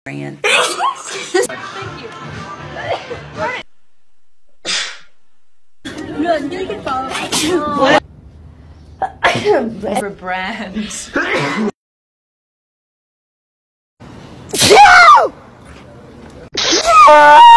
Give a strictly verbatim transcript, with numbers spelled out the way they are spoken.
Thank you. No, you can follow. What? For brands. No!